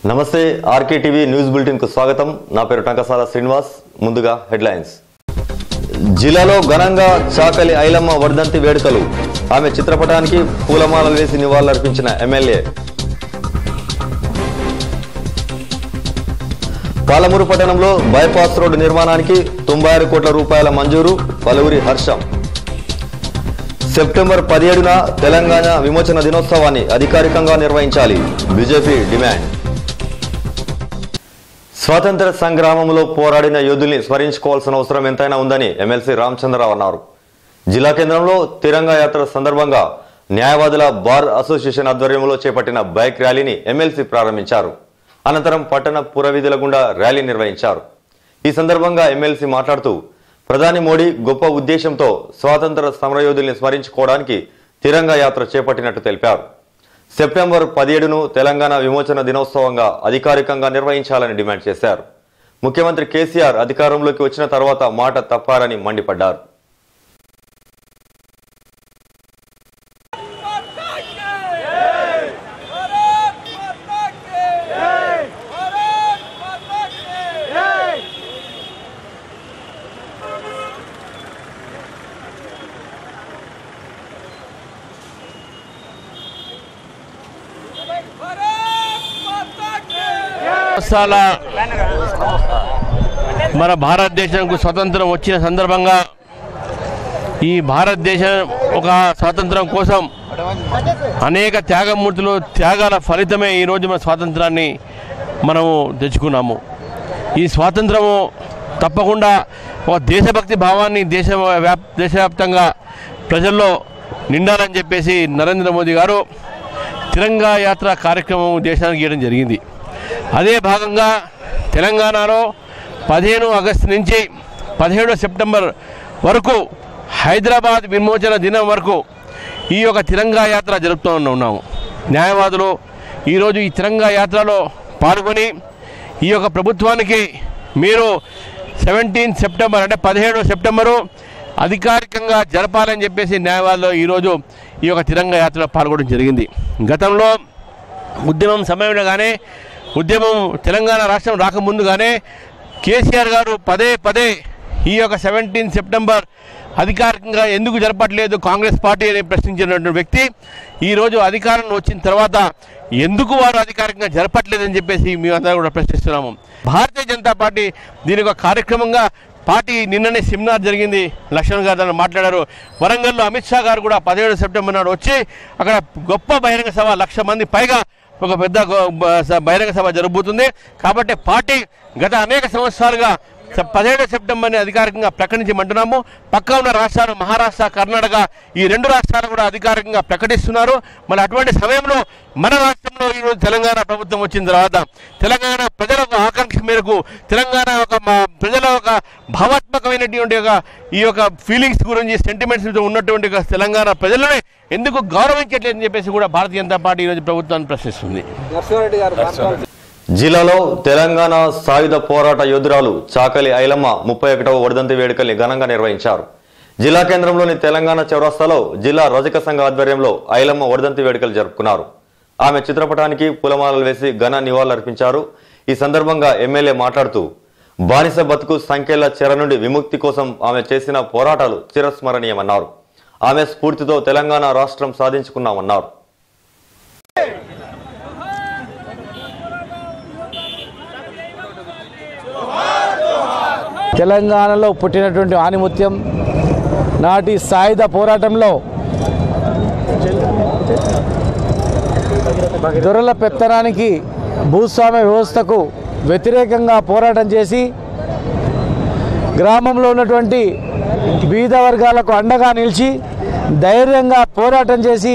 నమస్తే RK TV news bulletin కు స్వాగతం. నా పేరు టంకసాల శ్రీనివాస్. ముందుగా హెడ్లైన్స్. జిల్లాలో ఘనంగా చాకలి ఐలమ్మ వర్ధంతి వేడుకలు. ఆమె చిత్రపటానికి పూలమాలలు వేసి నివాళులర్పించిన ఎమ్మెల్యే. పాలమూరు పట్టణంలో బైపాస్ రోడ్డు నిర్మాణానికి 96 కోట్ల రూపాయల మంజూరు. పలువురి హర్షం. సెప్టెంబర్ 17న తెలంగాణ విమోచన దినోత్సవాన్ని అధికారికంగా నిర్వహించాలి. BJP demand. స్వాతంత్ర సంగ్రామంలో పోరాడిన యోధుల్ని స్మరించుకోవాల్సిన అవసరం ఎంతైనా ఉందని ఎమ్మెల్సీ రామచంద్రరావు అన్నారు. జిల్లా కేంద్రంలో తిరంగా యాత్ర సందర్భంగా న్యాయవాదుల బార్ అసోసియేషన్ ఆధ్వర్యంలో చేపట్టిన బైక్ ర్యాలీని ఎమ్మెల్సీ ప్రారంభించారు. అనంతరం పట్టణ పురవీధుల గుండా ర్యాలీ నిర్వహించారు. ఈ సందర్భంగా ఎమ్మెల్సీ మాట్లాడుతూ ప్రధాని మోడీ గొప్ప ఉద్దేశంతో స్వాతంత్ర సమరయోధుల్ని స్మరించుకోవడానికి తిరంగా యాత్ర చేపట్టినట్టు తెలిపారు. సెప్టెంబర్ 17ను తెలంగాణ విమోచన దినోత్సవంగా అధికారికంగా నిర్వహించాలని డిమాండ్ చేశారు. ముఖ్యమంత్రి కేసీఆర్ అధికారంలోకి వచ్చిన తర్వాత మాట తప్పారని మండిపడ్డారు. మన భారతదేశానికి స్వతంత్రం వచ్చిన సందర్భంగా ఈ భారతదేశం ఒక స్వాతంత్రం కోసం అనేక త్యాగమూర్తులు త్యాగాల ఫలితమే ఈరోజు మన స్వాతంత్రాన్ని మనము తెచ్చుకున్నాము. ఈ స్వాతంత్రము తప్పకుండా ఒక దేశభక్తి భావాన్ని దేశవ్యాప్తంగా ప్రజల్లో నిండాలని చెప్పేసి నరేంద్ర మోదీ గారు తిరంగా యాత్ర కార్యక్రమం దేశానికి ఇవ్వడం జరిగింది. అదే భాగంగా తెలంగాణలో 15 ఆగస్టు నుంచి 17 సెప్టెంబర్ వరకు హైదరాబాద్ విమోచన దినం వరకు ఈ యొక్క తిరంగా యాత్ర జరుపుతూ ఉన్నాము. న్యాయవాదులు ఈరోజు ఈ తిరంగా యాత్రలో పాల్గొని ఈ యొక్క ప్రభుత్వానికి మీరు 17 సెప్టెంబర్ అంటే 17 సెప్టెంబరు అధికారికంగా జరపాలని చెప్పేసి న్యాయవాదులు ఈరోజు ఈ యొక్క తిరంగా యాత్రలో పాల్గొనడం జరిగింది. గతంలో ఉద్యమం సమయంలో కానీ ఉద్యమం తెలంగాణ రాష్ట్రం రాకముందుగానే కేసీఆర్ గారు పదే ఈ యొక్క 17 సెప్టెంబర్ అధికారికంగా ఎందుకు జరపట్లేదు కాంగ్రెస్ పార్టీ అని ప్రశ్నించినటువంటి వ్యక్తి ఈరోజు అధికారంలో వచ్చిన తర్వాత ఎందుకు వారు అధికారికంగా జరపట్లేదని చెప్పేసి మేమందరం కూడా ప్రశ్నిస్తున్నాము. భారతీయ జనతా పార్టీ దీని ఒక కార్యక్రమంగా పార్టీ నిన్ననే సెమినార్ జరిగింది. లక్ష్మణ్ గారు దాన్ని మాట్లాడారు. వరంగల్లో అమిత్ షా గారు కూడా 17 సెప్టెంబర్ నాడు వచ్చి అక్కడ గొప్ప బహిరంగ సభ 1,00,000 మంది పైగా ఒక పెద్ద బహిరంగ సభ జరగబోతుంది. కాబట్టి పార్టీ గత అనేక సంవత్సరాలుగా 17 సెప్టెంబర్ని అధికారికంగా ప్రకటించమంటున్నాము. పక్క ఉన్న రాష్ట్రాలు మహారాష్ట్ర, కర్ణాటక ఈ 2 రాష్ట్రాలు కూడా అధికారికంగా ప్రకటిస్తున్నారు. మరి అటువంటి సమయంలో మన రాష్ట్రంలో ఈరోజు తెలంగాణ ప్రభుత్వం వచ్చిన తర్వాత తెలంగాణ ప్రజల ఆకాంక్ష మేరకు తెలంగాణ ప్రజల ఒక భావాత్మకమైనటువంటి ఈ యొక్క ఫీలింగ్స్ గురించి సెంటిమెంట్స్ ఉన్నటువంటి తెలంగాణ ప్రజలనే ఎందుకు గౌరవించట్లేదని చెప్పేసి కూడా భారతీయ జనతా పార్టీ ఈరోజు ప్రభుత్వాన్ని ప్రశ్నిస్తుంది. జిల్లాలో తెలంగాణ సాయుధ పోరాట యోధురాలు చాకలి ఐలమ్మ 31వ వర్ధంతి వేడుకల్ని ఘనంగా నిర్వహించారు. జిల్లా కేంద్రంలోని తెలంగాణ చౌరస్తాలో జిల్లా రజక సంఘ ఆధ్వర్యంలో ఐలమ్మ వర్ధంతి వేడుకలు జరుపుకున్నారు. ఆమె చిత్రపటానికి పూలమాలలు వేసి ఘన నివాళులర్పించారు. ఈ సందర్భంగా ఎమ్మెల్యే మాట్లాడుతూ బానిస బతుకు సంఖ్యల చెర నుండి విముక్తి కోసం ఆమె చేసిన పోరాటాలు చిరస్మరణీయమన్నారు. ఆమె స్ఫూర్తితో తెలంగాణ రాష్ట్రం సాధించుకున్నామన్నారు. తెలంగాణలో పుట్టినటువంటి ఆణిముత్యం నాటి సాయుధ పోరాటంలో దొరల పెత్తనానికి భూస్వామ్య వ్యవస్థకు వ్యతిరేకంగా పోరాటం చేసి గ్రామంలో ఉన్నటువంటి బీద వర్గాలకు అండగా నిలిచి ధైర్యంగా పోరాటం చేసి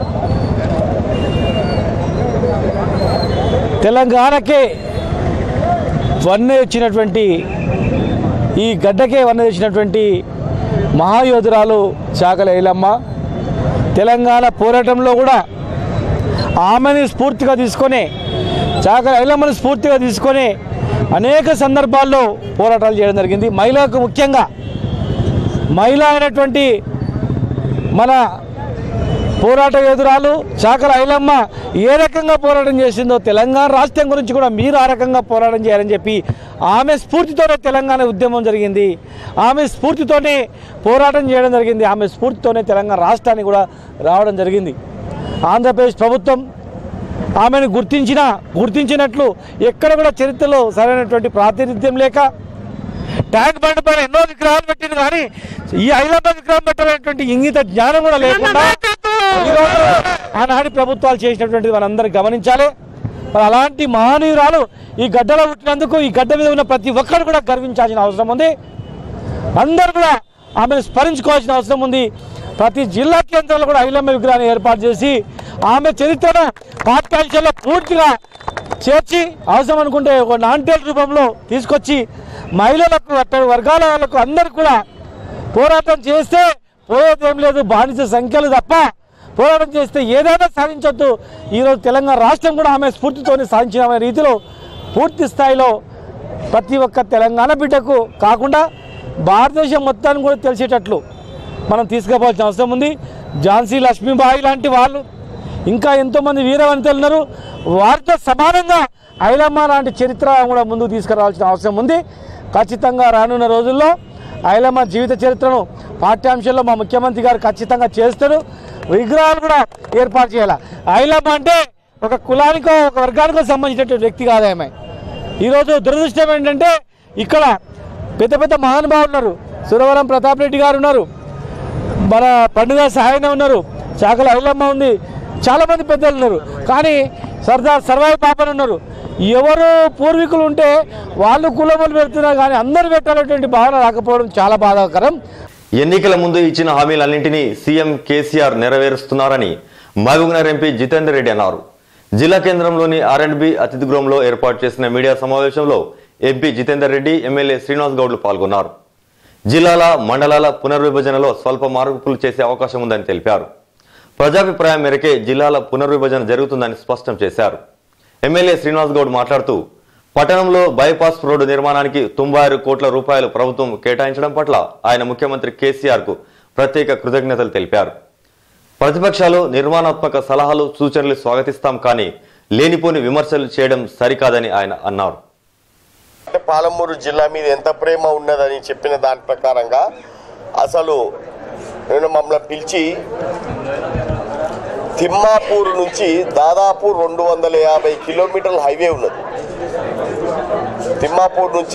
తెలంగాణకే వన్నె వచ్చినటువంటి ఈ గడ్డకే వన్నె వచ్చినటువంటి మహాయోధురాలు చాకలి ఐలమ్మ. తెలంగాణ పోరాటంలో కూడా ఆమెని స్ఫూర్తిగా తీసుకొని చాకలి ఐలమ్మని స్ఫూర్తిగా తీసుకొని అనేక సందర్భాల్లో పోరాటాలు చేయడం జరిగింది. మహిళలకు ముఖ్యంగా మహిళ అయినటువంటి మన పోరాట యోధురాలు చాకల ఐలమ్మ ఏ రకంగా పోరాటం చేసిందో తెలంగాణ రాష్ట్రం గురించి కూడా మీరు ఆ రకంగా పోరాటం చేయాలని చెప్పి ఆమె స్ఫూర్తితోనే తెలంగాణ ఉద్యమం జరిగింది, ఆమె స్ఫూర్తితోనే పోరాటం చేయడం జరిగింది, ఆమె స్ఫూర్తితోనే తెలంగాణ రాష్ట్రానికి కూడా రావడం జరిగింది. ఆంధ్రప్రదేశ్ ప్రభుత్వం ఆమెను గుర్తించినట్లు ఎక్కడ కూడా చరిత్రలో సరైనటువంటి ప్రాతినిధ్యం లేక ట్యాంక్ బండ్ పైన ఎన్నో విగ్రహాలు పెట్టింది, కానీ ఈ ఐలమ్మ విగ్రహం పెట్టాలనేటువంటి ఇంగిత జ్ఞానం కూడా లేకుండా ఈరోజు ఆనాటి ప్రభుత్వాలు చేసినటువంటిది మనందరం గమనించాలి. మరి అలాంటి మహనీయురాలు ఈ గడ్డలో పుట్టినందుకు ఈ గడ్డ మీద ఉన్న ప్రతి ఒక్కరు కూడా గర్వించాల్సిన అవసరం ఉంది. అందరూ కూడా ఆమెను స్మరించుకోవాల్సిన అవసరం ఉంది. ప్రతి జిల్లా కేంద్రంలో కూడా ఐలమ్మ విగ్రహాన్ని ఏర్పాటు చేసి ఆమె చరిత్రను పాఠ్యాంశాల్లో పూర్తిగా చేర్చి అవసరం అనుకుంటే ఒక నాంటేల్ రూపంలో తీసుకొచ్చి మహిళలకు అట్టడి వర్గాల వాళ్ళకు అందరికీ కూడా పోరాటం చేస్తే పోయేదేం లేదు, బానిస సంఖ్యలు తప్ప పోరాటం చేస్తే ఏదైనా సాధించొద్దు. ఈరోజు తెలంగాణ రాష్ట్రం కూడా ఆమె స్ఫూర్తితోనే సాధించిన రీతిలో పూర్తి స్థాయిలో ప్రతి ఒక్క తెలంగాణ బిడ్డకు కాకుండా భారతదేశం మొత్తాన్ని కూడా తెలిసేటట్లు మనం తీసుకుపోవాల్సిన అవసరం ఉంది. ఝాన్సీ లక్ష్మీబాయి లాంటి వాళ్ళు ఇంకా ఎంతోమంది వీరవనితలు ఉన్నారు. వారితో సమానంగా ఐలమ్మ లాంటి చరిత్ర కూడా ముందుకు తీసుకురావాల్సిన అవసరం ఉంది. ఖచ్చితంగా రానున్న రోజుల్లో ఐలమ్మ జీవిత చరిత్రను పాఠ్యాంశాల్లో మా ముఖ్యమంత్రి గారు ఖచ్చితంగా చేస్తారు. విగ్రహాలు కూడా ఏర్పాటు చేయాలి. ఐలమ్మ అంటే ఒక కులానికో ఒక వర్గానికో సంబంధించినటువంటి వ్యక్తి కాదు ఆమె. ఈరోజు దురదృష్టం ఏంటంటే ఇక్కడ పెద్ద పెద్ద మహానుభావులు ఉన్నారు. సురవరం ప్రతాప్ రెడ్డి గారు ఉన్నారు, మన పండుగ సాయన ఉన్నారు, చాకల ఐలమ్మ ఉంది, చాలామంది పెద్దలు ఉన్నారు. కానీ సర్దార్ సర్వాయి పాపన్ ఉన్నారు. ఎవరు పూర్వీకులు ఉంటే వాళ్ళు కులములు పెడుతున్నారు, కానీ అందరూ పెట్టాలనేటువంటి భావన రాకపోవడం చాలా బాధాకరం. ఎన్నికల ముందు ఇచ్చిన హామీలన్నింటినీ సీఎం కేసీఆర్ నెరవేరుస్తున్నారని మహబూబ్నగర్ ఎంపీ జితేందర్ రెడ్డి అన్నారు. జిల్లా కేంద్రంలోని R&B అతిథి గృహంలో ఏర్పాటు చేసిన మీడియా సమావేశంలో ఎంపీ జితేందర్ రెడ్డి, ఎమ్మెల్యే శ్రీనివాస్ గౌడ్లు పాల్గొన్నారు. జిల్లాల మండలాల పునర్విభజనలో స్వల్ప మార్పులు చేసే అవకాశం ఉందని తెలిపారు. ప్రజాభిప్రాయం మేరకే జిల్లాల పునర్విభజన జరుగుతుందని స్పష్టం చేశారు. ఎమ్మెల్యే శ్రీనివాస్ గౌడ్ మాట్లాడుతూ పట్టణంలో బైపాస్ రోడ్డు నిర్మాణానికి 96 కోట్ల రూపాయలు ప్రభుత్వం కేటాయించడం పట్ల ఆయన ముఖ్యమంత్రి కేసీఆర్ కు ప్రత్యేక కృతజ్ఞతలు తెలిపారు. ప్రతిపక్షాలు నిర్మాణాత్మక సలహాలు సూచనలు స్వాగతిస్తాం, కానీ లేనిపోని విమర్శలు చేయడం సరికాదని ఆయన అన్నారు. పాలమూరు జిల్లా మీద ఎంత ప్రేమ ఉన్నదని చెప్పిన దాని ప్రకారంగా అసలు నేను మమ్మల్ని పిలిచి తిమ్మాపూర్ నుంచి దాదాపు 250 కిలోమీటర్ల హైవే ఉన్నది. తిమ్మాపూర్ నుంచి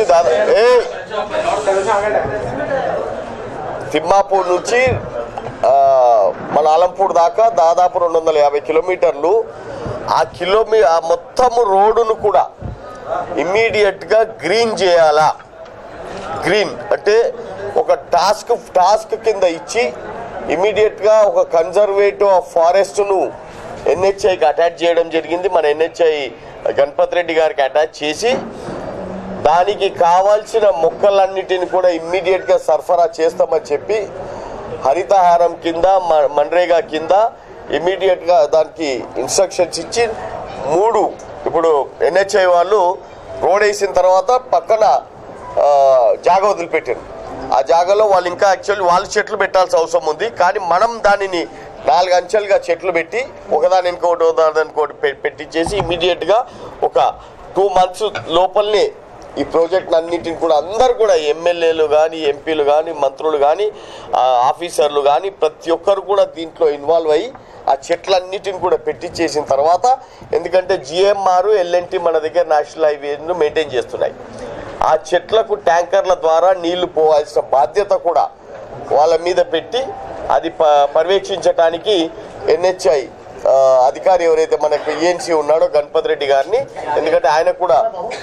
తిమ్మాపూర్ నుంచి మన ఆలంపూర్ దాకా దాదాపు 250 కిలోమీటర్లు. ఆ మొత్తము రోడ్డును కూడా ఇమ్మీడియట్గా గ్రీన్ చేయాలా. గ్రీన్ అంటే ఒక టాస్క్ కింద ఇచ్చి ఇమ్మీడియట్గా ఒక కన్జర్వేటివ్ ఆఫ్ ఫారెస్ట్ను NHIకి అటాచ్ చేయడం జరిగింది. మన NHI గణపతి రెడ్డి గారికి అటాచ్ చేసి దానికి కావాల్సిన మొక్కలన్నిటిని కూడా ఇమ్మీడియట్గా సరఫరా చేస్తామని చెప్పి హరితహారం కింద మన్రేగా కింద ఇమ్మీడియట్గా దానికి ఇన్స్ట్రక్షన్స్ ఇచ్చి 3 ఇప్పుడు NHI వాళ్ళు రోడ్ వేసిన తర్వాత పక్కన జాగా వదిలిపెట్టారు. ఆ జాగాలో వాళ్ళు ఇంకా యాక్చువల్లీ వాళ్ళు చెట్లు పెట్టాల్సిన అవసరం ఉంది, కానీ మనం దానిని 4 అంచెలుగా చెట్లు పెట్టి ఒకదాని ఇంకోటి పెట్టించేసి ఇమ్మీడియట్గా ఒక 2 months లోపలనే ఈ ప్రాజెక్ట్ అన్నింటిని కూడా అందరు కూడా ఎమ్మెల్యేలు కానీ ఎంపీలు కానీ మంత్రులు కానీ ఆఫీసర్లు కానీ ప్రతి ఒక్కరు కూడా దీంట్లో ఇన్వాల్వ్ అయ్యి ఆ చెట్లన్నిటిని కూడా పెట్టించేసిన తర్వాత, ఎందుకంటే GMR LNT మన దగ్గర నేషనల్ హైవేను మెయింటైన్ చేస్తున్నాయి. ఆ చెట్లకు ట్యాంకర్ల ద్వారా నీళ్లు పోవాల్సిన బాధ్యత కూడా వాళ్ళ మీద పెట్టి అది పర్యవేక్షించడానికి NHI అధికారి ఎవరైతే మనకు ENC ఉన్నాడో గణపతి రెడ్డి గారిని, ఎందుకంటే ఆయన కూడా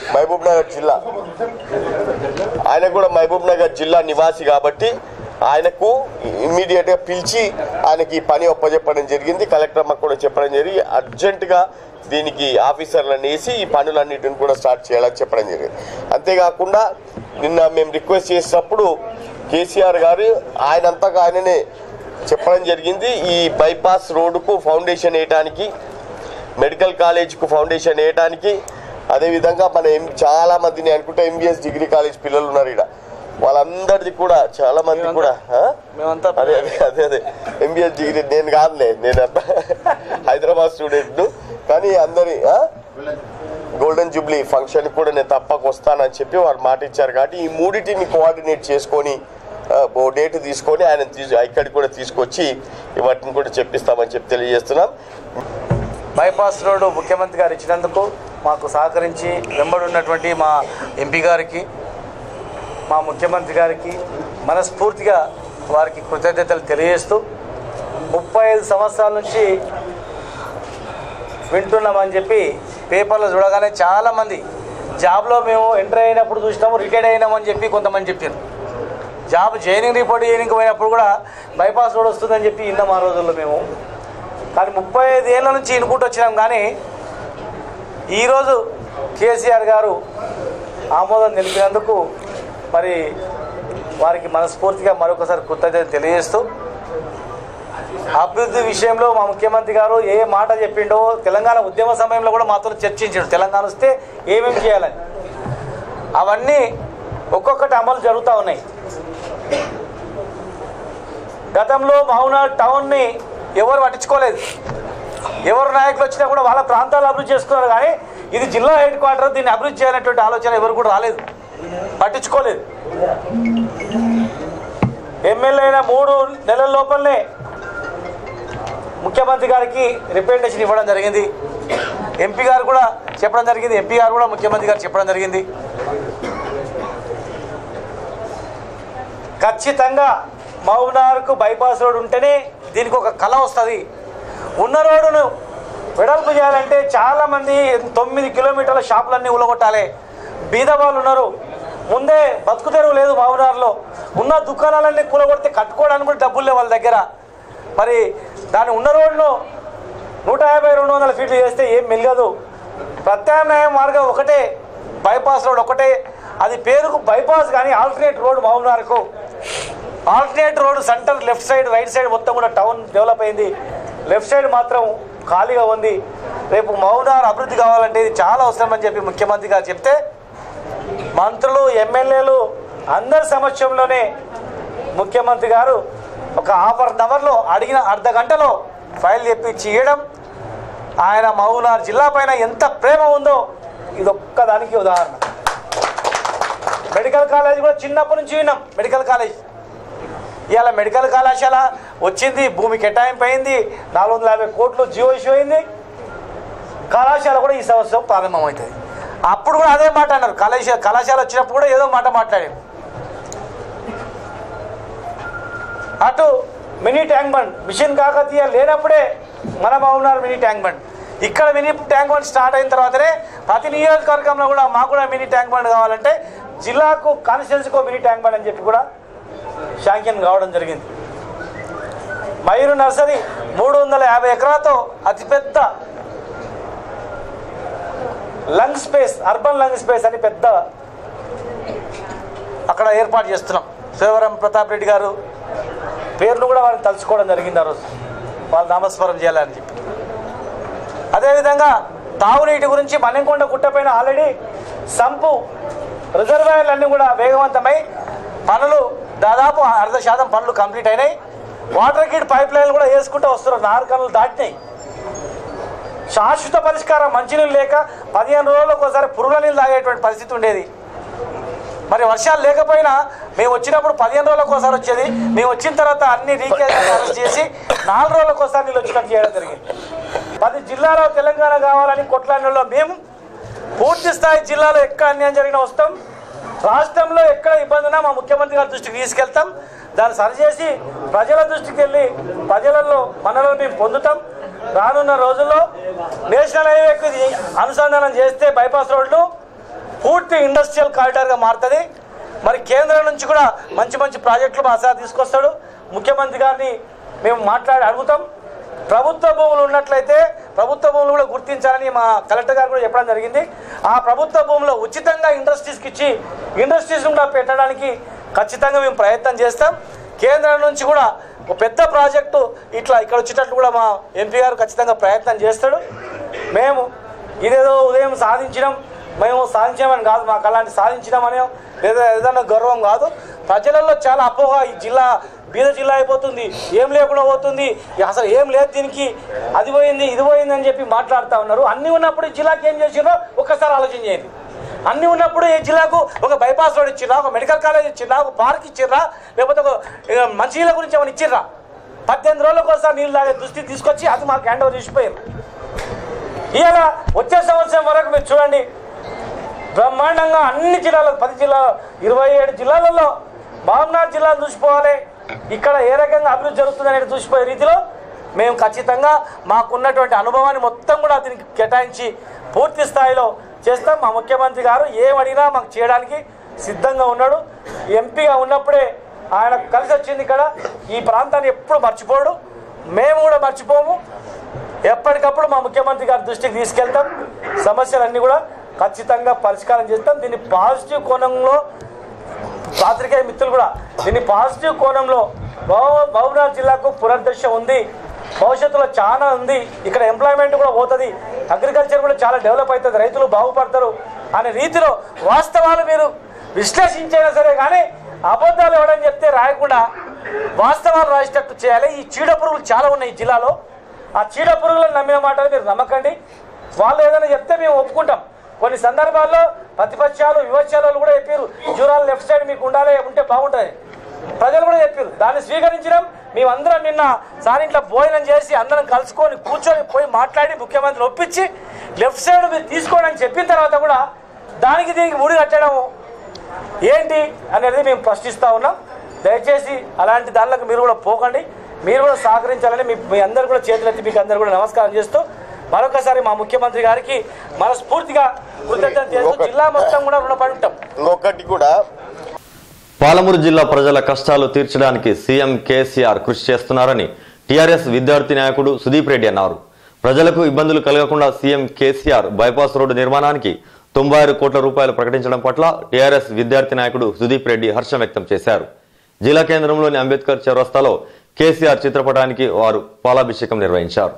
మహబూబ్ నగర్ జిల్లా నివాసి కాబట్టి ఆయనకు ఇమ్మీడియట్గా పిలిచి ఆయనకి ఈ పని ఒప్పజెప్పడం జరిగింది. కలెక్టర్ అమ్మకు కూడా చెప్పడం జరిగింది. అర్జెంటుగా దీనికి ఆఫీసర్లను వేసి ఈ పనులన్నిటిని కూడా స్టార్ట్ చేయాలని చెప్పడం జరిగింది. అంతేకాకుండా నిన్న మేము రిక్వెస్ట్ చేసినప్పుడు కేసీఆర్ గారు ఆయననే చెప్పడం జరిగింది. ఈ బైపాస్ రోడ్డుకు ఫౌండేషన్ వేయడానికి, మెడికల్ కాలేజ్కు ఫౌండేషన్ వేయడానికి, అదేవిధంగా మన చాలా మందిని అనుకుంటే MBS డిగ్రీ కాలేజ్ పిల్లలు ఉన్నారు ఇక్కడ, వాళ్ళందరిది కూడా చాలా మంది కూడా అదే అదే అదే అదే ఎంబీఎస్ డిగ్రీ నేను కాదులే, నేను హైదరాబాద్ స్టూడెంట్. కానీ అందరి గోల్డెన్ జూబ్లీ ఫంక్షన్ కూడా నేను తప్పక వస్తానని చెప్పి వారు మాట ఇచ్చారు. కాబట్టి ఈ మూడింటిని కోఆర్డినేట్ చేసుకొని ఓ డేట్ తీసుకొని ఆయన ఇక్కడికి కూడా తీసుకొచ్చి వాటిని కూడా చెప్పిస్తామని చెప్పి తెలియజేస్తున్నాం. బైపాస్ రోడ్డు ముఖ్యమంత్రి గారు ఇచ్చినందుకు మాకు సహకరించి వెంబడి ఉన్నటువంటి మా ఎంపీ గారికి, మా ముఖ్యమంత్రి గారికి మనస్ఫూర్తిగా వారికి కృతజ్ఞతలు తెలియజేస్తూ 35 సంవత్సరాల నుంచి వింటున్నామని చెప్పి పేపర్లో చూడగానే చాలామంది జాబ్లో మేము ఎంటర్ అయినప్పుడు చూసినాము, రిటైర్డ్ అయినామని చెప్పి కొంతమంది చెప్పారు. జాబ్ జాయినింగ్ రిపోర్ట్ చేయడానికి పోయినప్పుడు కూడా బైపాస్ రోడ్ వస్తుందని చెప్పి విన్నాం ఆ రోజుల్లో మేము. కానీ 35 ఏళ్ళ నుంచి ఇనుకుంటూ వచ్చినాం. కానీ ఈరోజు కేసీఆర్ గారు ఆమోదం తెలిపినందుకు మరి వారికి మనస్ఫూర్తిగా మరొకసారి కృతజ్ఞత తెలియజేస్తూ, అభివృద్ధి విషయంలో మా ముఖ్యమంత్రి గారు ఏ మాట చెప్పిండో తెలంగాణ ఉద్యమ సమయంలో కూడా మాతో చర్చించాడు. తెలంగాణ వస్తే ఏమేమి చేయాలని, అవన్నీ ఒక్కొక్కటి అమలు జరుగుతూ ఉన్నాయి. గతంలో మహబూబ్నగర్ టౌన్ని ఎవరు పట్టించుకోలేదు. ఎవరు నాయకులు వచ్చినా కూడా వాళ్ళ ప్రాంతాలు అభివృద్ధి చేసుకున్నారు. కానీ ఇది జిల్లా హెడ్ క్వార్టర్, దీన్ని అభివృద్ధి చేయాలనేటువంటి ఆలోచన ఎవరు కూడా రాలేదు, పట్టించుకోలేదు. ఎమ్మెల్యే అయిన 3 నెలల లోపలనే ముఖ్యమంత్రి గారికి రిప్రజెంటేషన్ ఇవ్వడం జరిగింది. ఎంపీ గారు కూడా చెప్పడం జరిగింది, ఎంపీ గారు కూడా ముఖ్యమంత్రి గారు చెప్పడం జరిగింది. ఖచ్చితంగా మహబూబ్నగర్కు బైపాస్ రోడ్ ఉంటేనే దీనికి ఒక కళ వస్తుంది. ఉన్న రోడ్డును వెడల్పు చేయాలంటే చాలామంది 9 కిలోమీటర్ల షాపులన్నీ ఉలగొట్టాలి. బీద వాళ్ళు ఉన్నారు, ముందే బతుకు తెరువు లేదు. మహబూబ్నగర్లో ఉన్న దుకాణాలన్నీ కూలగొడితే కట్టుకోవడానికి కూడా డబ్బులు లేవు వాళ్ళ దగ్గర. మరి దాని ఉన్న రోడ్ను 150-200 ఫీట్లు చేస్తే ఏం మెలగదు. ప్రత్యామ్నాయ మార్గం ఒకటే, బైపాస్ రోడ్ ఒకటే. అది పేరుకు బైపాస్ కానీ ఆల్టర్నేట్ రోడ్ మహబూబ్నగర్కు. Alternate road centre left side right side మొత్తం కూడా టౌన్ డెవలప్ అయింది. లెఫ్ట్ సైడ్ మాత్రం ఖాళీగా ఉంది. రేపు మహబూబ్నగర్ అభివృద్ధి కావాలంటే ఇది చాలా అవసరం అని చెప్పి ముఖ్యమంత్రి గారు చెప్తే, మంత్రులు ఎమ్మెల్యేలు అందరి సమక్షంలోనే ముఖ్యమంత్రి గారు ఒక ½ అవర్లో అడిగిన అర్ధ గంటలో ఫైల్ తెప్పించి ఇవ్వడం, ఆయన మహబూబ్నగర్ జిల్లా పైన ఎంత ప్రేమ ఉందో ఇదొక్కదానికి ఉదాహరణ. మెడికల్ కాలేజ్ కూడా చిన్నప్పటి నుంచి విన్నాం. మెడికల్ కాలేజ్ ఇవాళ మెడికల్ కళాశాల వచ్చింది, భూమి కేటాయింపు అయింది, 450 కోట్లు జియో ఇష్యూ అయింది. కళాశాల కూడా ఈ సంవత్సరం ప్రారంభమవుతుంది. అప్పుడు కూడా అదే మాట అన్నారు. కళాశాల వచ్చినప్పుడు కూడా ఏదో మాట మాట్లాడారు. అటు mini tank bund mission Kakatiya లేనప్పుడే మన మహబూబ్నగర్ మినీ ట్యాంక్ బండ్, ఇక్కడ మినీ ట్యాంక్ బండ్ స్టార్ట్ అయిన తర్వాతనే ప్రతి నియోజకవర్గంలో కూడా మాకు కూడా మినీ ట్యాంక్ బండ్ కావాలంటే జిల్లాకు కాన్స్టిట్యున్సీకో మినీ ట్యాంక్ బండ్ అని చెప్పి కూడా శాంక్షన్ కావడం జరిగింది. మయూరు నర్సరీ 350 ఎకరాలతో అతిపెద్ద lung space, urban lung space అని పెద్ద అక్కడ ఏర్పాటు చేస్తున్నాం. శివవరం ప్రతాప్ రెడ్డి గారు పేర్లు కూడా వారిని తలుచుకోవడం జరిగింది. ఆ రోజు వాళ్ళు నామస్మరం చేయాలని చెప్పి. అదేవిధంగా తాగునీటి గురించి మన్నెంకొండ గుట్టపైన ఆల్రెడీ సంపు రిజర్వాయర్లన్నీ కూడా వేగవంతమై పనులు దాదాపు 60% పనులు కంప్లీట్ అయినాయి. వాటర్ గిడ్ పైప్ లైన్లు కూడా వేసుకుంటూ వస్తున్నారు. నార్కన్లు దాటినాయి. శాశ్వత పరిష్కారం మంచినీళ్ళు లేక 15 రోజులకు ఒకసారి పురుగుల నీళ్ళు తాగేటువంటి పరిస్థితి ఉండేది. మరి వర్షాలు లేకపోయినా మేము వచ్చినప్పుడు 15 రోజులకు ఒకసారి వచ్చేది. మేము వచ్చిన తర్వాత అన్ని లీకేజ్ అరెస్ట్ చేసి 4 రోజులకు ఒకసారి నీళ్ళు వచ్చినట్టు చేయడం జరిగింది. 10 జిల్లాలో తెలంగాణ కావాలని కొట్లాడిలో మేము పూర్తి స్థాయి జిల్లాలో ఎక్కడ అన్యాయం జరిగినా వస్తాం. రాష్ట్రంలో ఎక్కడ ఇబ్బంది ఉన్నా మా ముఖ్యమంత్రి గారి దృష్టికి తీసుకెళ్తాం. దాన్ని సరిచేసి ప్రజల దృష్టికి వెళ్ళి ప్రజలలో మనలో మేము పొందుతాం. రానున్న రోజుల్లో నేషనల్ హైవేకి అనుసంధానం చేస్తే బైపాస్ రోడ్లు పూర్తి ఇండస్ట్రియల్ కారిడార్గా మారుతుంది. మరి కేంద్రం నుంచి కూడా మంచి మంచి ప్రాజెక్టులు మా సార్ తీసుకొస్తాడు. ముఖ్యమంత్రి గారిని మేము మాట్లాడి అడుగుతాం. ప్రభుత్వ భూములు ఉన్నట్లయితే ప్రభుత్వ భూములు కూడా గుర్తించాలని మా కలెక్టర్ గారు కూడా చెప్పడం జరిగింది. ఆ ప్రభుత్వ భూములు ఉచితంగా ఇండస్ట్రీస్కి ఇచ్చి ఇండస్ట్రీస్ కూడా పెట్టడానికి ఖచ్చితంగా మేము ప్రయత్నం చేస్తాం. కేంద్రం నుంచి కూడా ఒక పెద్ద ప్రాజెక్టు ఇక్కడ వచ్చేటట్లు కూడా మా ఎంపీ గారు ఖచ్చితంగా ప్రయత్నం చేస్తాడు. మేము ఇదేదో ఉదయం సాధించడం మేము సాధించామని కాదు, మాకు అలాంటి సాధించినామని లేదా ఏదైనా గర్వం కాదు. ప్రజలలో చాలా అపోహ, ఈ జిల్లా బీద జిల్లా అయిపోతుంది, ఏం లేకుండా పోతుంది, అసలు ఏం లేదు దీనికి, అది పోయింది ఇది పోయింది అని చెప్పి మాట్లాడుతూ ఉన్నారు. అన్నీ ఉన్నప్పుడు ఈ జిల్లాకి ఏం చేసినో ఒక్కసారి ఆలోచన చేయండి. అన్నీ ఉన్నప్పుడు ఈ జిల్లాకు ఒక బైపాస్ రోడ్ ఇచ్చిర్రా, ఒక మెడికల్ కాలేజ్ ఇచ్చిర్రా, ఒక పార్క్ ఇచ్చిర్రా, లేకపోతే ఒక మంచినీళ్ళ గురించి ఏమైనా ఇచ్చిర్రా? 18 రోజులకు ఒకసారి నీళ్ళు తాగే దుస్థితి తీసుకొచ్చి అది మాకు హ్యాండ్ ఓవర్ చేసిపోయారు. ఇవాళ వచ్చే సంవత్సరం వరకు మీరు చూడండి, బ్రహ్మాండంగా అన్ని జిల్లాలకు 10 జిల్లాలు 27 జిల్లాలలో మహబూబ్నగర్ జిల్లాను చూసిపోవాలి, ఇక్కడ ఏ రకంగా అభివృద్ధి జరుగుతుందనేది చూసిపోయే రీతిలో మేము ఖచ్చితంగా మాకున్నటువంటి అనుభవాన్ని మొత్తం కూడా దీనికి కేటాయించి పూర్తి స్థాయిలో చేస్తాం. మా ముఖ్యమంత్రి గారు ఏమడిగినా మాకు చేయడానికి సిద్ధంగా ఉన్నాడు. ఎంపీగా ఉన్నప్పుడే ఆయన కలిసి వచ్చింది ఇక్కడ. ఈ ప్రాంతాన్ని ఎప్పుడు మర్చిపోడు, మేము కూడా మర్చిపోము. ఎప్పటికప్పుడు మా ముఖ్యమంత్రి గారి దృష్టికి తీసుకెళ్తాం, సమస్యలన్నీ కూడా ఖచ్చితంగా పరిష్కారం చేస్తాం. దీన్ని పాజిటివ్ కోణంలో పాత్రికేయ మిత్రులు కూడా దీన్ని పాజిటివ్ కోణంలో మహబూబ్నగర్ జిల్లాకు పునర్దశ ఉంది, భవిష్యత్తులో చాలా ఉంది, ఇక్కడ ఎంప్లాయ్మెంట్ కూడా పోతుంది, అగ్రికల్చర్ కూడా చాలా డెవలప్ అవుతుంది, రైతులు బాగుపడతారు అనే రీతిలో వాస్తవాలు మీరు విశ్లేషించైనా సరే కానీ అబద్ధాలు ఎవడని చెప్తే రాయకుండా వాస్తవాలు రాసేటట్టు చేయాలి. ఈ చీడ పురుగులు చాలా ఉన్నాయి ఈ జిల్లాలో, ఆ చీడ పురుగులను నమ్మిన మాటలు మీరు నమ్మకండి. వాళ్ళు ఏదైనా చెప్తే మేము ఒప్పుకుంటాం. కొన్ని సందర్భాల్లో ప్రతిపక్షాలు విపక్షాలు కూడా చెప్పారు, జూరాలు లెఫ్ట్ సైడ్ మీకు ఉంటే బాగుంటుంది, ప్రజలు కూడా చెప్పారు. దాన్ని స్వీకరించడం మేమందరం నిన్న సారింట్లో భోజనం చేసి అందరం కలుసుకొని కూర్చొని పోయి మాట్లాడి ముఖ్యమంత్రిని ఒప్పించి లెఫ్ట్ సైడ్ మీరు తీసుకోవడానికి చెప్పిన తర్వాత కూడా దానికి దీనికి ముడి కట్టడం ఏంటి అనేది మేము ప్రశ్నిస్తూ ఉన్నాం. దయచేసి అలాంటి దానిలకు మీరు కూడా పోకండి, మీరు కూడా సహకరించాలని మీ అందరు కూడా చేతులెత్తి మీకు అందరు కూడా నమస్కారం చేస్తూ మరొకసారి మా ముఖ్యమంత్రి గారికి మనస్ఫూర్తిగా కృతజ్ఞత చేస్తూ జిల్లా మొత్తం కూడా రుణపడి ఉంటాం. ఇంకొకటి కూడా, పాలమూరు జిల్లా ప్రజల కష్టాలు తీర్చడానికి సీఎం కేసీఆర్ కృషి చేస్తున్నారని టీఆర్ఎస్ విద్యార్థి నాయకుడు సుదీప్ రెడ్డి అన్నారు. ప్రజలకు ఇబ్బందులు కలగకుండా సీఎం కేసీఆర్ బైపాస్ రోడ్డు నిర్మాణానికి 96 కోట్ల రూపాయలు ప్రకటించడం పట్ల టీఆర్ఎస్ విద్యార్థి నాయకుడు సుదీప్ రెడ్డి హర్షం వ్యక్తం చేశారు. జిల్లా కేంద్రంలోని అంబేద్కర్ చౌరస్తాలో కేసీఆర్ చిత్రపటానికి వారు పాలాభిషేకం నిర్వహించారు.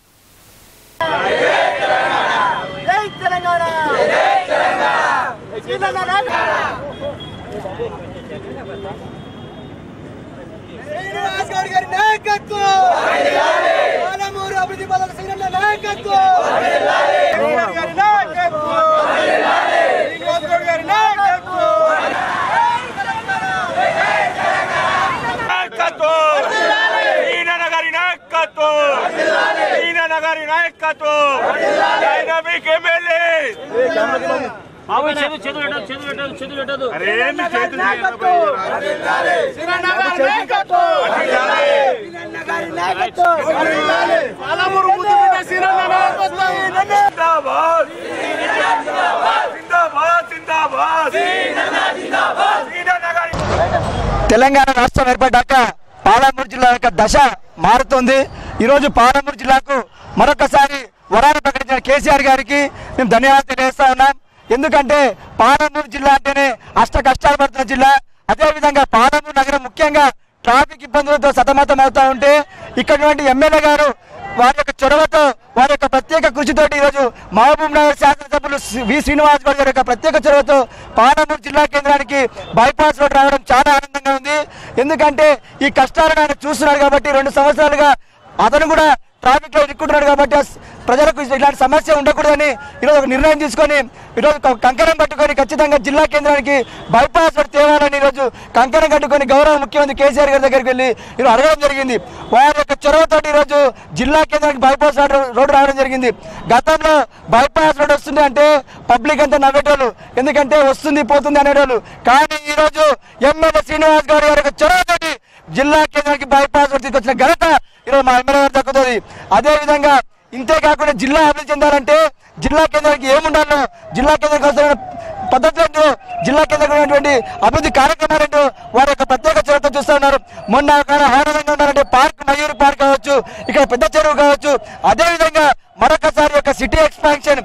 తెలంగాణ రాష్ట్రం ఏర్పడ్డాక పాలమూరు జిల్లా యొక్క దశ మారుతోంది. ఈరోజు పాలమూరు జిల్లాకు మరొకసారి వరాలు ప్రకటించిన కేసీఆర్ గారికి మేము ధన్యవాదాలు తెలియజేస్తా ఉన్నాం. ఎందుకంటే పాలమూరు జిల్లా అంటేనే అష్ట కష్టాలు పడుతున్న జిల్లా. అదేవిధంగా పాలమూరు నగరం ముఖ్యంగా ట్రాఫిక్ ఇబ్బందులతో సతమతం అవుతూ ఉంటే ఇక్కడ ఎమ్మెల్యే గారు వారి యొక్క చొరవతో వారి యొక్క ప్రత్యేక కృషితోటి ఈరోజు మహబూబ్ నగర్ శాసనసభ్యులు వి శ్రీనివాస్ గౌడ్ గారి యొక్క ప్రత్యేక చొరవతో పాలమూరు జిల్లా కేంద్రానికి బైపాస్ రోడ్ రావడం చాలా ఆనందంగా ఉంది. ఎందుకంటే ఈ కష్టాలను ఆయన చూస్తున్నాడు కాబట్టి 2 సంవత్సరాలుగా అతను కూడా ట్రాఫిక్ లో ఇరుక్కుంటున్నాడు కాబట్టి ప్రజలకు ఇలాంటి సమస్య ఉండకూడదని ఈరోజు ఒక నిర్ణయం తీసుకొని ఈరోజు కంకణం కట్టుకొని ఖచ్చితంగా జిల్లా కేంద్రానికి బైపాస్ రోడ్ తేవాలని ఈరోజు కంకణం కట్టుకొని గౌరవ ముఖ్యమంత్రి కేసీఆర్ గారి దగ్గరికి వెళ్ళి ఈరోజు అడగడం జరిగింది. వారి యొక్క చొరవతో ఈరోజు జిల్లా కేంద్రానికి బైపాస్ రోడ్డు రావడం జరిగింది. గతంలో బైపాస్ రోడ్ వస్తుంది అంటే పబ్లిక్ అంతా నవ్వేటోళ్ళు, ఎందుకంటే వస్తుంది పోతుంది అనేటోళ్ళు. కానీ ఈరోజు ఎమ్మెల్యే శ్రీనివాస్ గౌడ్ గారి యొక్క చొరవతోటి జిల్లా కేంద్రానికి బైపాస్ రోడ్ తీసుకొచ్చిన ఘనత ఈరోజు మా ఎమ్మెల్యే గారు దక్కుతుంది. అదేవిధంగా ఇంతే కాకుండా జిల్లా అభివృద్ధి చెందాలంటే జిల్లా కేంద్రానికి ఏముండాలో, జిల్లా కేంద్రానికి అవసరమైన పద్ధతులు, జిల్లా కేంద్రంలో ఉన్నటువంటి అభివృద్ధి కార్యక్రమాలు వారి యొక్క ప్రత్యేక చొరవతో చూస్తూ ఉన్నారు. మొన్న ఆనందంగా ఉన్నారంటే పార్క్, మయూరి పార్క్ కావచ్చు, ఇక్కడ పెద్ద చెరువు కావచ్చు. అదేవిధంగా మరొకసారి యొక్క సిటీ ఎక్స్పాన్షన్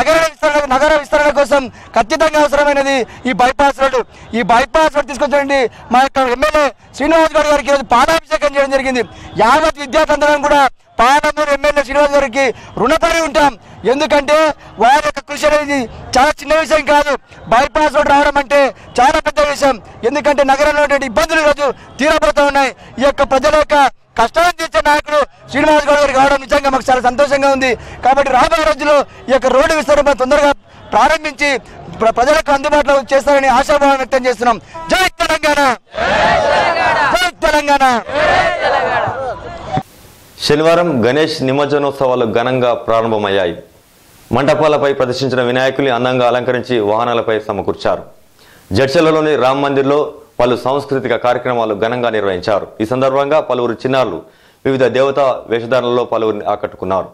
నగర విస్తరణ కోసం ఖచ్చితంగా అవసరమైనది ఈ బైపాస్ రోడ్డు. ఈ బైపాస్ రోడ్ తీసుకొచ్చండి మా యొక్క ఎమ్మెల్యే శ్రీనివాస్ గౌడ్ గారికి ఈరోజు పాలాభిషేకం చేయడం జరిగింది. యావత్ విద్యార్థులందరం కూడా పాలమూరు ఎమ్మెల్యే శ్రీనివాస్ గారికి రుణపడి ఉంటాం. ఎందుకంటే వారి యొక్క కృషి అనేది చాలా చిన్న విషయం కాదు. బైపాస్ రోడ్ రావడం అంటే చాలా పెద్ద విషయం. ఎందుకంటే నగరంలో ఉన్నటువంటి ఇబ్బందులు ఈరోజు తీరబోతూ ఉన్నాయి. ఈ యొక్క ప్రజల యొక్క కష్టాలను తీర్చే నాయకుడు శ్రీనివాస్ గౌడ్ గారు కావడం నిజంగా మాకు చాలా సంతోషంగా ఉంది. కాబట్టి రాబోయే రోజుల్లో ఈ యొక్క రోడ్డు విస్తరణ తొందరగా ప్రారంభించి ప్రజలకు అందుబాటులో చేస్తారని ఆశాభావం వ్యక్తం చేస్తున్నాం. జై తెలంగాణ, జై తెలంగాణ. శనివారం గణేష్ నిమజ్జనోత్సవాలు ఘనంగా ప్రారంభమయ్యాయి. మంటపాలపై ప్రదర్శించిన వినాయకుల్ని అందంగా అలంకరించి వాహనాలపై సమకూర్చారు. జడ్చర్లలోని రామ్ మందిర్లో పలు సాంస్కృతిక కార్యక్రమాలు ఘనంగా నిర్వహించారు. ఈ సందర్భంగా పలువురు చిన్నారులు వివిధ దేవతా వేషధారణలో పలువురిని ఆకట్టుకున్నారు.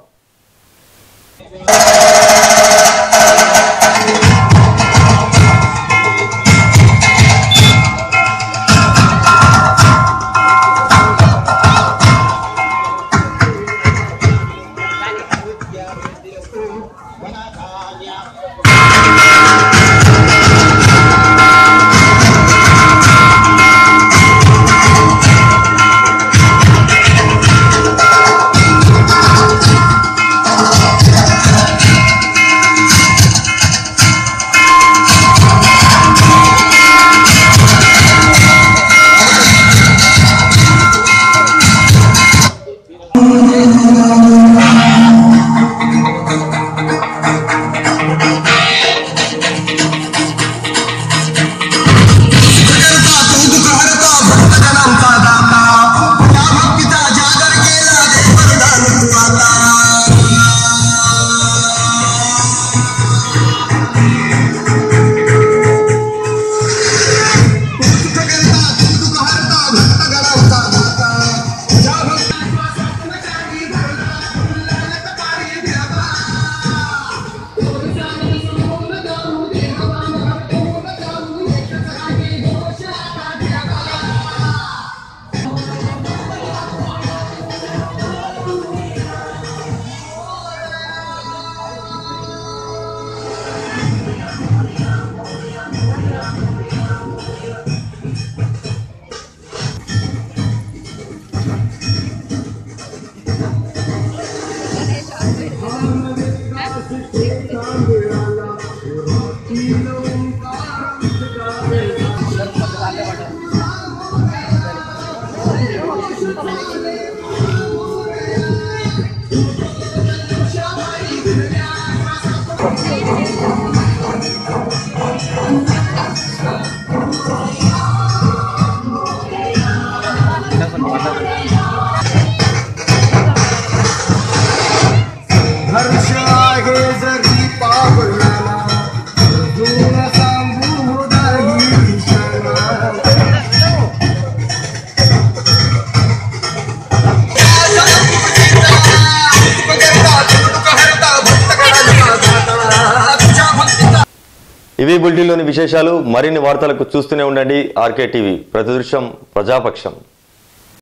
ఇవి బులెటిన్లోని విశేషాలు. మరిన్ని వార్తలకు చూస్తూనే ఉండండి ఆర్కే టీవీ. ప్రతిదృశ్యం ప్రజాపక్షం.